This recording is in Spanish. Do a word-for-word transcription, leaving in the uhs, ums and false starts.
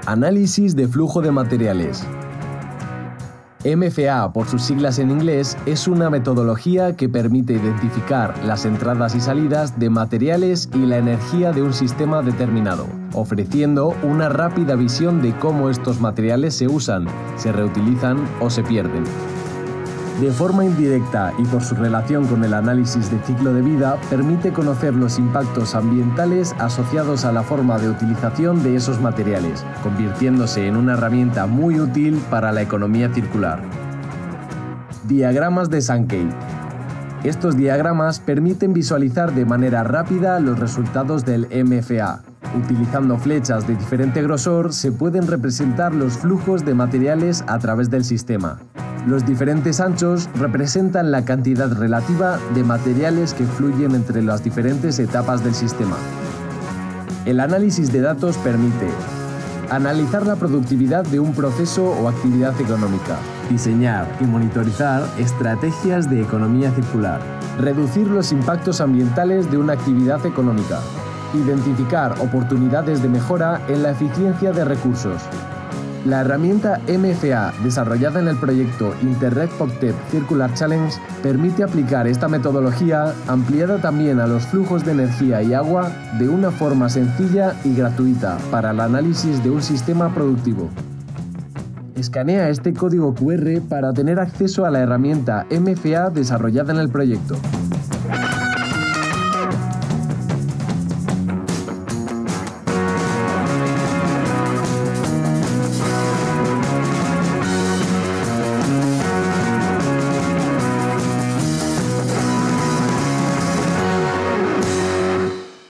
Análisis de flujo de materiales. M F A, por sus siglas en inglés, es una metodología que permite identificar las entradas y salidas de materiales y la energía de un sistema determinado, ofreciendo una rápida visión de cómo estos materiales se usan, se reutilizan o se pierden. De forma indirecta y por su relación con el análisis de ciclo de vida, permite conocer los impactos ambientales asociados a la forma de utilización de esos materiales, convirtiéndose en una herramienta muy útil para la economía circular. Diagramas de Sankey. Estos diagramas permiten visualizar de manera rápida los resultados del M F A. Utilizando flechas de diferente grosor, se pueden representar los flujos de materiales a través del sistema. Los diferentes anchos representan la cantidad relativa de materiales que fluyen entre las diferentes etapas del sistema. El análisis de datos permite analizar la productividad de un proceso o actividad económica, diseñar y monitorizar estrategias de economía circular, reducir los impactos ambientales de una actividad económica, identificar oportunidades de mejora en la eficiencia de recursos. La herramienta M F A, desarrollada en el proyecto Interreg POCTEP Circular Challenge, permite aplicar esta metodología, ampliada también a los flujos de energía y agua, de una forma sencilla y gratuita para el análisis de un sistema productivo. Escanea este código Q R para tener acceso a la herramienta M F A desarrollada en el proyecto.